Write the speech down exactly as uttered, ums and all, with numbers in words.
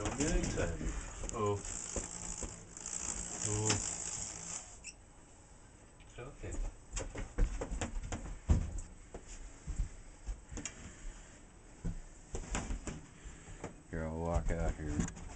Don't get excited. Oh. Oh. Okay. Here, I'll walk out here.